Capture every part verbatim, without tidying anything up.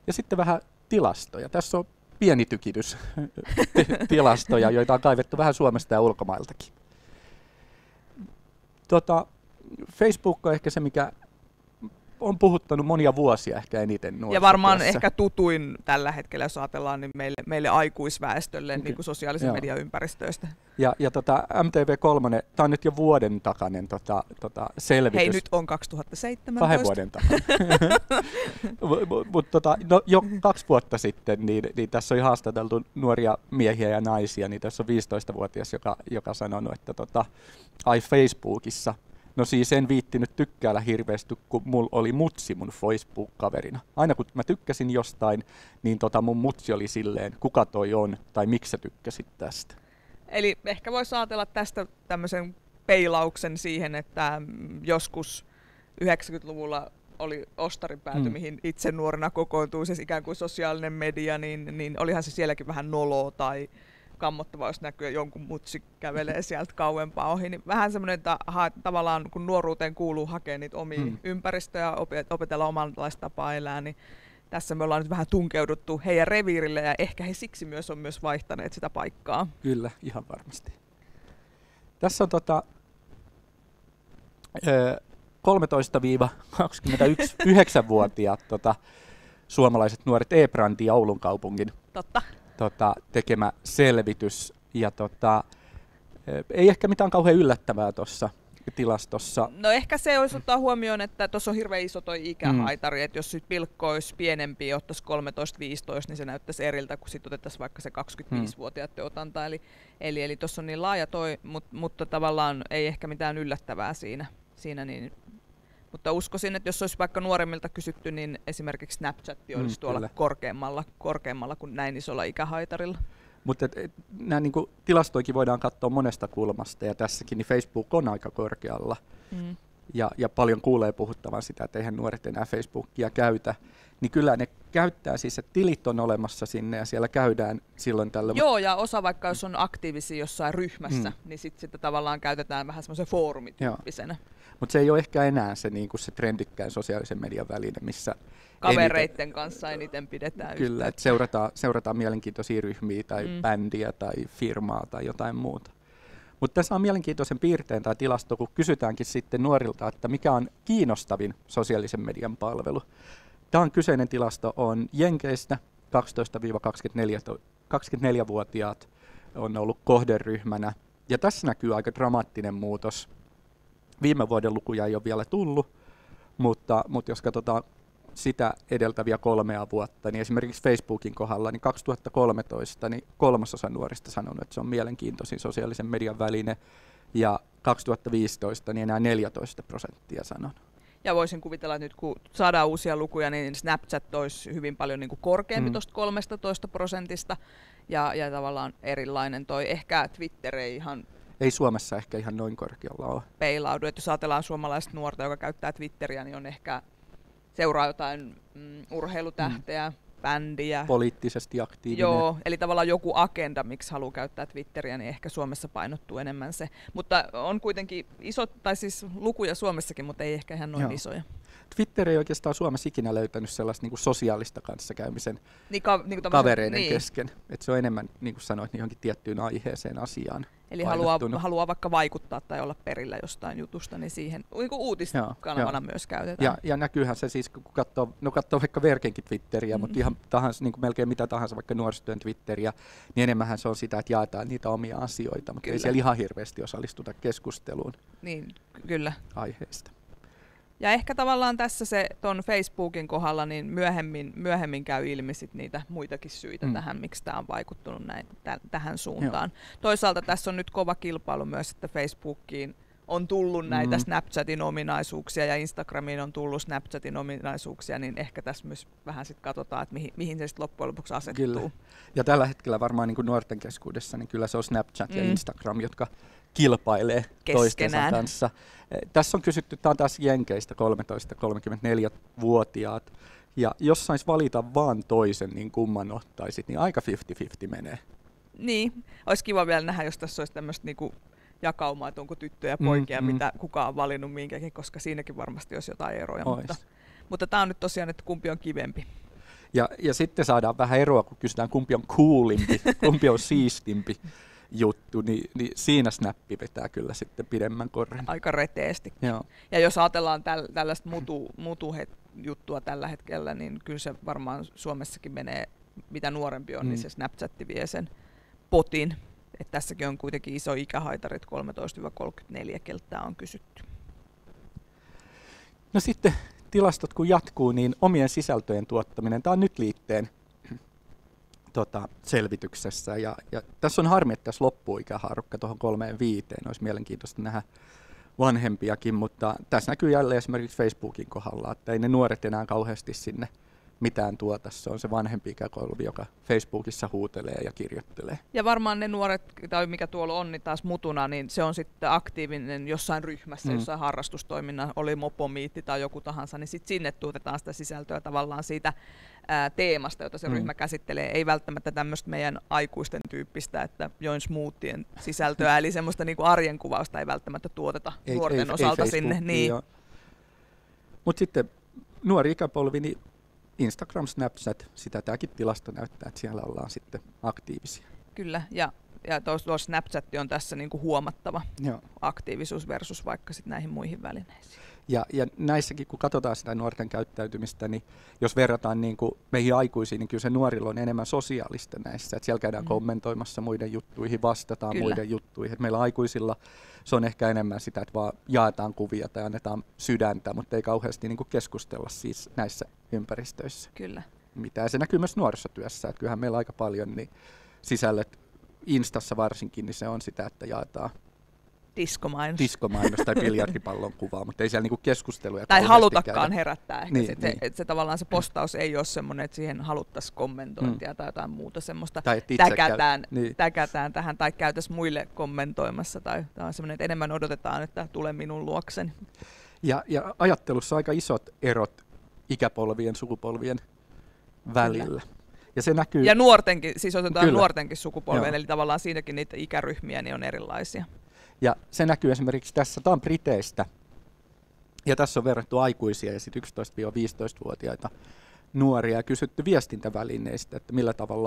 Ja sitten vähän tilastoja. Tässä on pieni tykitys tilastoja, joita on kaivettu vähän Suomesta ja ulkomailtakin. Tota, Facebook on ehkä se, mikä on puhuttanut monia vuosia ehkä eniten nuorisotyössä. Ja varmaan ehkä tutuin tällä hetkellä, jos ajatellaan, niin meille, meille aikuisväestölle okay. niin kuin sosiaalisen Joo. median ympäristöistä. Ja, ja tota, M T V kolme, tämä on nyt jo vuoden takainen tota, tota, selvitys. Hei, nyt on kaksituhattaseitsemäntoista. Kahden vuoden takana. Mutta tota, no, jo kaksi vuotta sitten, niin, niin tässä on haastateltu nuoria miehiä ja naisia, niin tässä on viisitoistavuotias, joka, joka sanonut, että tota, ai Facebookissa. No siis en viittinyt tykkäällä hirveästi, kun mulla oli mutsi mun Facebook-kaverina. Aina kun mä tykkäsin jostain, niin tota mun mutsi oli silleen, kuka toi on, tai miksi sä tykkäsit tästä. Eli ehkä voisi ajatella tästä tämmöisen peilauksen siihen, että joskus yhdeksänkymmentäluvulla oli ostaripääty, mm. mihin itse nuorena kokoontui se ikään kuin sosiaalinen media, niin, niin olihan se sielläkin vähän noloa tai kammottavaa, jos näkyy jonkun mutsi kävelee sieltä kauempaa ohi. Niin vähän semmoinen, että ha, tavallaan kun nuoruuteen kuuluu hakea niitä omia mm. ympäristöjä, opetella omanlaista tapaa elää, niin tässä me ollaan nyt vähän tunkeuduttu heidän reviirille ja ehkä he siksi myös on myös vaihtaneet sitä paikkaa. Kyllä, ihan varmasti. Tässä on tota, kolmetoista kaksikymmentäyhdeksän-vuotiaat tota, suomalaiset nuoret e-brandi Oulun kaupungin Totta. Tota, tekemä selvitys. Ja tota, ei ehkä mitään kauhean yllättävää tuossa tilastossa. No ehkä se olisi ottaa huomioon, että tuossa on hirveän iso toi ikähaitari, mm. että jos sit pilkko olisi pienempi ja ottaisi kolmetoista viisitoista, niin se näyttäisi eriltä, kun sitten otettaisiin vaikka se kaksikymmentäviisivuotiaiden otanta. Eli, eli, eli tuossa on niin laaja toi, mut, mutta tavallaan ei ehkä mitään yllättävää siinä. siinä niin. Mutta uskoisin, että jos olisi vaikka nuoremmilta kysytty, niin esimerkiksi Snapchat olisi mm, tuolla korkeammalla, korkeammalla kuin näin isolla ikähaitarilla. Mutta nämä niinku, tilastoikin voidaan katsoa monesta kulmasta, ja tässäkin niin Facebook on aika korkealla. Mm. Ja, ja paljon kuulee puhuttavan sitä, että eihän nuoret enää Facebookia käytä. Niin kyllä ne käyttää siis, että tilit on olemassa sinne ja siellä käydään silloin tällä. Joo, ja osa vaikka jos on aktiivisia jossain ryhmässä, mm. niin sitten sitä tavallaan käytetään vähän semmoisen foorumityyppisenä. Mutta se ei ole ehkä enää se, niin se trendikkään sosiaalisen median väline, missä kavereitten eniten, kanssa eniten pidetään Kyllä, että seurataan, seurataan mielenkiintoisia ryhmiä tai mm. bändiä tai firmaa tai jotain muuta. Mutta tässä on mielenkiintoisen piirteen tai tilasto, kun kysytäänkin sitten nuorilta, että mikä on kiinnostavin sosiaalisen median palvelu. Tämä on kyseinen tilasto on Jenkeistä, kaksitoista–kaksikymmentäneljä-vuotiaat on ollut kohderyhmänä. Ja tässä näkyy aika dramaattinen muutos. Viime vuoden lukuja ei ole vielä tullut, mutta, mutta jos katsotaan sitä edeltäviä kolmea vuotta, niin esimerkiksi Facebookin kohdalla niin kaksituhattakolmetoista niin kolmasosa nuorista sanonut, että se on mielenkiintoisin sosiaalisen median väline, ja kaksituhattaviisitoista niin enää neljätoista prosenttia sanonut. Ja voisin kuvitella, että nyt kun saadaan uusia lukuja, niin Snapchat olisi hyvin paljon niin kuin korkeampi mm. tuosta kolmetoista prosentista, ja, ja tavallaan erilainen toi. Ehkä Twitter ei ihan... Ei Suomessa ehkä ihan noin korkealla ole. Peilaudu, että jos ajatellaan suomalaista nuorta, joka käyttää Twitteriä, niin on ehkä seuraa jotain mm, urheilutähteä, mm. bändiä. Poliittisesti aktiivinen. Joo, eli tavallaan joku agenda, miksi haluaa käyttää Twitteriä, niin ehkä Suomessa painottuu enemmän se. Mutta on kuitenkin iso, tai siis lukuja Suomessakin, mutta ei ehkä ihan noin Joo. isoja. Twitter ei oikeastaan Suomessa ikinä löytänyt sellaista niin kuin sosiaalista kanssakäymisen niin ka- niin kuin kavereiden niin. kesken. Et se on enemmän, niin kuin sanoit, niin johonkin tiettyyn aiheeseen asiaan. Eli haluaa, haluaa vaikka vaikuttaa tai olla perillä jostain jutusta, niin siihen niin kuin uutiskanavana myös käytetään. Ja, ja näkyyhän se siis, kun katsoo, no katsoo vaikka Verkenkin Twitteriä, mm-hmm. mutta ihan tahansa, niin kuin melkein mitä tahansa, vaikka nuorisotyön Twitteriä, niin enemmänhän se on sitä, että jaetaan niitä omia asioita, mutta kyllä. ei siellä ihan hirveästi osallistuta keskusteluun niin, kyllä. aiheesta. Ja ehkä tavallaan tässä se ton Facebookin kohdalla niin myöhemmin, myöhemmin käy ilmi sit niitä muitakin syitä mm. tähän, miksi tämä on vaikuttunut näin, täh- tähän suuntaan. Joo. Toisaalta tässä on nyt kova kilpailu myös, että Facebookiin on tullut näitä mm. Snapchatin ominaisuuksia ja Instagramiin on tullut Snapchatin ominaisuuksia, niin ehkä tässä myös vähän sit katsotaan, että mihin, mihin se sitten loppujen lopuksi asettuu. Kyllä. Ja tällä hetkellä varmaan niin kuin nuorten keskuudessa, niin kyllä se on Snapchat mm. ja Instagram, jotka kilpailee keskenään toistensa kanssa. Tässä on kysytty, tämä on taas Jenkeistä kolmetoista–kolmekymmentäneljä-vuotiaat, ja jos sais valita vaan toisen, niin kumman ottaisit, niin aika viisikymmentä viisikymmentä menee. Niin, olisi kiva vielä nähdä, jos tässä olisi tämmöistä niinku jakaumaa, että onko tyttöjä ja poikia, mm, mitä mm. kukaan on valinnut minkäkin, koska siinäkin varmasti olisi jotain eroja. Mutta, mutta tämä on nyt tosiaan, että kumpi on kivempi. Ja, ja sitten saadaan vähän eroa, kun kysytään kumpi on coolimpi, kumpi on siistimpi juttu, niin, niin siinä Snappi vetää kyllä sitten pidemmän korren. Aika reteesti. Joo. Ja jos ajatellaan täl, tällaista mutu, mutu-juttua tällä hetkellä, niin kyllä se varmaan Suomessakin menee, mitä nuorempi on, mm. niin se Snapchat vie sen potin. Et tässäkin on kuitenkin iso ikähaitarit, kolmetoista kolmekymmentäneljä, keltää on kysytty. No sitten tilastot kun jatkuu, niin omien sisältöjen tuottaminen, tämä on nyt liitteen tota, selvityksessä. Ja, ja tässä on harmi, että tässä loppuu ikähaarukka tuohon kolmeen viiteen. Olisi mielenkiintoista nähdä vanhempiakin, mutta tässä näkyy jälleen esimerkiksi Facebookin kohdalla, että ei ne nuoret enää kauheasti sinne mitään tuota. Se on se vanhempi ikäkolvi, joka Facebookissa huutelee ja kirjoittelee. Ja varmaan ne nuoret, tai mikä tuolla on niin taas mutuna, niin se on sitten aktiivinen jossain ryhmässä, mm. jossain harrastustoiminnan, oli mopomiitti tai joku tahansa, niin sitten sinne tuotetaan sitä sisältöä tavallaan siitä ää, teemasta, jota se mm. ryhmä käsittelee. Ei välttämättä tämmöistä meidän aikuisten tyyppistä, että join smoothien sisältöä, eli semmoista niinku arjen kuvausta ei välttämättä tuoteta ei, nuorten ei, osalta ei sinne. Niin. Mutta sitten nuori ikäpolvi, niin Instagram, Snapchat, sitä tämäkin tilasto näyttää, että siellä ollaan sitten aktiivisia. Kyllä, ja, ja tuo Snapchat on tässä niinku huomattava Joo. aktiivisuus versus vaikka sit näihin muihin välineisiin. Ja, ja näissäkin, kun katsotaan sitä nuorten käyttäytymistä, niin jos verrataan niin kuin meihin aikuisiin, niin kyllä se nuorilla on enemmän sosiaalista näissä. Että siellä käydään mm. kommentoimassa muiden juttuihin, vastataan kyllä. muiden juttuihin. Et meillä aikuisilla se on ehkä enemmän sitä, että vaan jaetaan kuvia tai annetaan sydäntä, mutta ei kauheasti niin kuin keskustella siis näissä ympäristöissä. Kyllä. Mitä. Ja se näkyy myös nuorisotyössä. Että kyllähän meillä aika paljon niin sisällöt, Instassa varsinkin, niin se on sitä, että jaetaan diskomainos. diskomainos tai biljardipallon kuvaa, mutta ei siellä niinku keskusteluja tai halutakaan käydä. Herättää ehkä. Niin, se, niin. Se, se, tavallaan se postaus ei ole semmoinen, että siihen haluttaisiin kommentointia mm. tai jotain muuta semmoista. Tai täkätään, käy, niin. täkätään tähän tai käytäisiin muille kommentoimassa. Tai tämä on semmoinen, että enemmän odotetaan, että tule minun luokseni. Ja, ja ajattelussa aika isot erot ikäpolvien, sukupolvien välillä. Kyllä. Ja se näkyy... Ja nuortenkin, siis otetaan Kyllä. nuortenkin sukupolvien, eli tavallaan siinäkin niitä ikäryhmiä niin on erilaisia. Ja se näkyy esimerkiksi tässä, tämä on Briteistä, ja tässä on verrattu aikuisia ja sitten yksitoista-viisitoistavuotiaita nuoria ja kysytty viestintävälineistä, että millä tavalla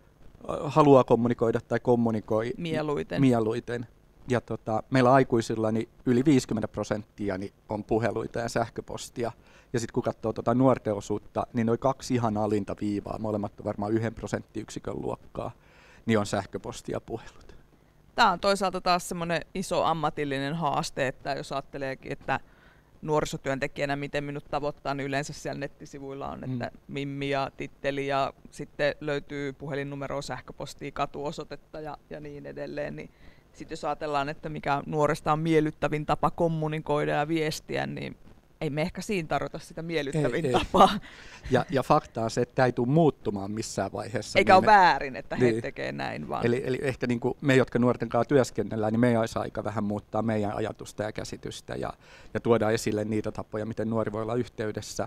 haluaa kommunikoida tai kommunikoi mieluiten. mieluiten. Ja tota, meillä aikuisilla niin yli viisikymmentä prosenttia niin on puheluita ja sähköpostia. Ja sitten kun katsoo tota nuorten osuutta, niin noin kaksi ihan alinta viivaa, molemmat on varmaan yhden prosenttiyksikön luokkaa, niin on sähköpostia ja puhelut. Tämä on toisaalta taas semmoinen iso ammatillinen haaste, että jos ajatteleekin, että nuorisotyöntekijänä miten minut tavoittaa, niin yleensä siellä nettisivuilla on, että mm. Mimmi ja titteli ja sitten löytyy puhelinnumeroa, sähköpostia, katuosoitetta ja, ja niin edelleen. Niin sitten jos ajatellaan, että mikä nuoresta on miellyttävin tapa kommunikoida ja viestiä, niin ei me ehkä siinä tarjota sitä miellyttävin ei, tapaa. Ei. Ja, ja fakta on se, että tämä ei tule muuttumaan missään vaiheessa. Eikä niin ole väärin, että niin. he tekee näin vaan. Eli, eli ehkä niin kuin me, jotka nuorten kanssa työskennellään, niin meidän olisi aika vähän muuttaa meidän ajatusta ja käsitystä ja, ja tuoda esille niitä tapoja, miten nuori voi olla yhteydessä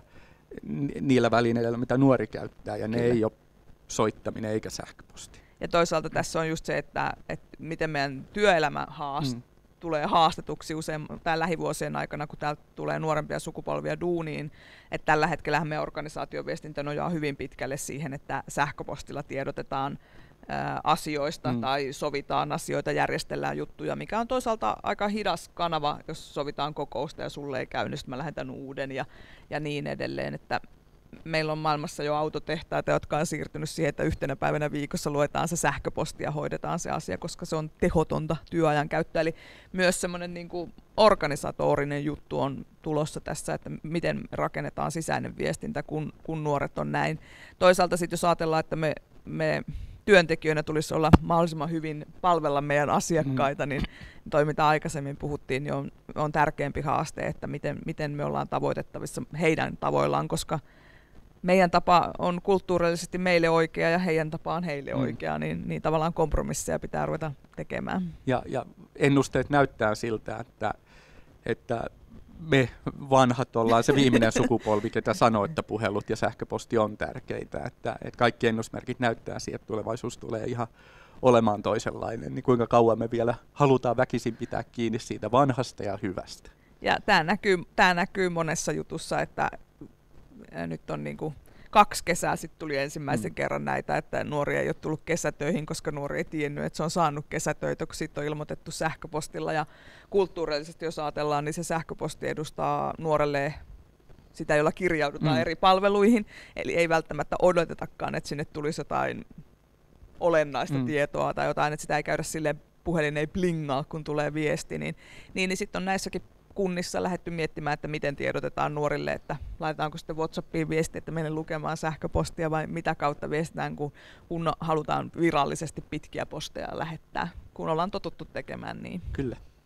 niillä välineillä, mitä nuori käyttää. Ja Kyllä. ne ei ole soittaminen eikä sähköposti. Ja toisaalta tässä on just se, että, että miten meidän työelämä haastaa. Mm. tulee haastetuksi usein tämän lähivuosien aikana, kun täältä tulee nuorempia sukupolvia duuniin. Että tällä hetkellä meidän organisaatioviestintä nojaa hyvin pitkälle siihen, että sähköpostilla tiedotetaan ää, asioista mm. tai sovitaan asioita, järjestellään juttuja, mikä on toisaalta aika hidas kanava, jos sovitaan kokousta ja sulle ei käy, niin sitten mä lähetän uuden ja, ja niin edelleen. Että meillä on maailmassa jo autotehtaita, jotka on siirtynyt siihen, että yhtenä päivänä viikossa luetaan se sähköposti ja hoidetaan se asia, koska se on tehotonta työajan käyttöä. Eli myös semmoinen niin kuin organisatorinen juttu on tulossa tässä, että miten rakennetaan sisäinen viestintä, kun, kun nuoret on näin. Toisaalta sitten jos ajatellaan, että me, me työntekijöinä tulisi olla mahdollisimman hyvin palvella meidän asiakkaita, mm. niin toi mitä aikaisemmin puhuttiin, niin on, on tärkeämpi haaste, että miten, miten me ollaan tavoitettavissa heidän tavoillaan, koska meidän tapa on kulttuurillisesti meille oikea ja heidän tapa on heille mm. oikea, niin, niin tavallaan kompromisseja pitää ruveta tekemään. Ja, ja ennusteet näyttää siltä, että, että me vanhat ollaan se viimeinen sukupolvi, ketä sanoo, että puhelut ja sähköposti on tärkeitä. Että, että kaikki ennusmerkit näyttää siihen, että tulevaisuus tulee ihan olemaan toisenlainen. Niin kuinka kauan me vielä halutaan väkisin pitää kiinni siitä vanhasta ja hyvästä. Ja tämä näkyy, tämä näkyy monessa jutussa, että nyt on niin kuin kaksi kesää sitten tuli ensimmäisen Mm. kerran näitä, että nuori ei ole tullut kesätöihin, koska nuori ei tiennyt, että se on saanut kesätöitä, kun siitä on ilmoitettu sähköpostilla. Ja kulttuurillisesti, jos ajatellaan, niin se sähköposti edustaa nuorelle sitä, jolla kirjaudutaan Mm. eri palveluihin. Eli ei välttämättä odotetakaan, että sinne tulisi jotain olennaista Mm. tietoa tai jotain, että sitä ei käydä silleen, puhelin ei blingaa, kun tulee viesti. Niin, niin, niin sitten on näissäkin kunnissa lähdetty miettimään, että miten tiedotetaan nuorille, että laitetaanko sitten WhatsAppiin viesti, että menen lukemaan sähköpostia vai mitä kautta viestitään, kun, kun halutaan virallisesti pitkiä posteja lähettää, kun ollaan totuttu tekemään niin. Kyllä.